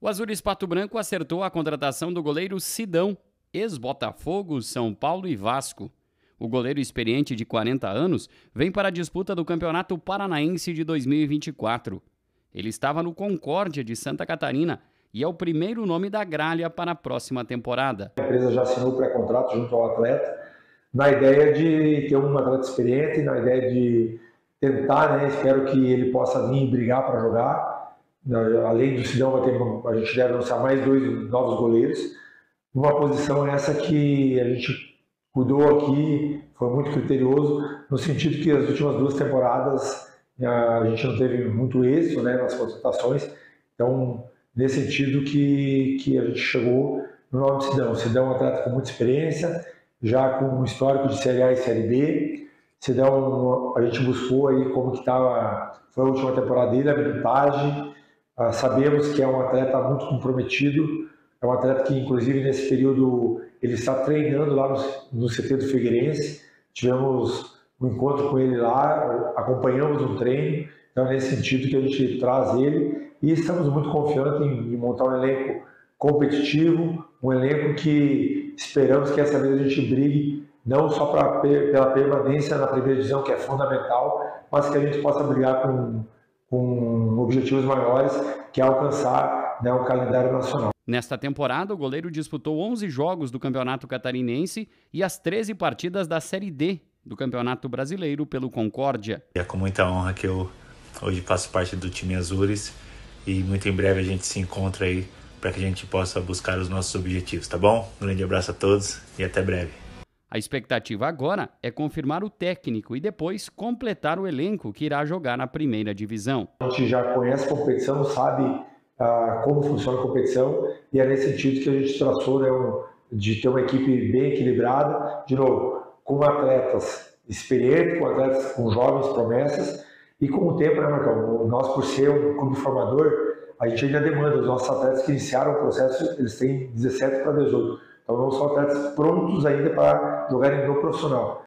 O Azuris Pato Branco acertou a contratação do goleiro Sidão, ex-Botafogo, São Paulo e Vasco. O goleiro experiente de 40 anos vem para a disputa do Campeonato Paranaense de 2024. Ele estava no Concórdia de Santa Catarina e é o primeiro nome da gralha para a próxima temporada. A empresa já assinou o pré-contrato junto ao atleta, na ideia de ter um atleta experiente, na ideia de tentar, espero que ele possa vir brigar para jogar. Além do Sidão, a gente deve anunciar mais 2 novos goleiros. Uma posição essa que a gente cuidou aqui, foi muito criterioso, no sentido que as últimas 2 temporadas a gente não teve muito êxito nas contratações. Então, nesse sentido que a gente chegou no nome de Sidão. Sidão é um atleta com muita experiência, já com um histórico de Série A e Série B. Sidão, a gente buscou aí como que estava, foi a última temporada dele, a minutagem. Sabemos que é um atleta muito comprometido, é um atleta que, inclusive, nesse período, ele está treinando lá no CT do Figueirense. Tivemos um encontro com ele lá, acompanhamos um treino, então é nesse sentido que a gente traz ele e estamos muito confiantes em montar um elenco competitivo, um elenco que esperamos que essa vez a gente brigue não só pela permanência na primeira divisão, que é fundamental, mas que a gente possa brigar com objetivos maiores, que é alcançar o calendário nacional. Nesta temporada, o goleiro disputou 11 jogos do Campeonato Catarinense e as 13 partidas da Série D do Campeonato Brasileiro pelo Concórdia. É com muita honra que eu hoje faço parte do time Azuris e muito em breve a gente se encontra aí para que a gente possa buscar os nossos objetivos, tá bom? Um grande abraço a todos e até breve. A expectativa agora é confirmar o técnico e depois completar o elenco que irá jogar na primeira divisão. A gente já conhece a competição, sabe como funciona a competição e é nesse sentido que a gente traçou de ter uma equipe bem equilibrada, de novo, com atletas experientes, com atletas com jovens promessas e com o tempo, Marcão? Nós, por ser um clube formador, a gente ainda demanda os nossos atletas que iniciaram o processo, eles têm 17 para 18. Então não são atletas prontos ainda para jogarem no profissional.